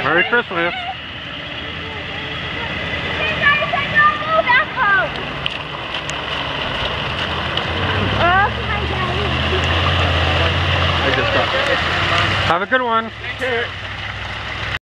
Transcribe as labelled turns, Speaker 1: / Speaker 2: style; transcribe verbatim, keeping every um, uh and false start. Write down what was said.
Speaker 1: Merry Christmas. I just got it. Have a good one.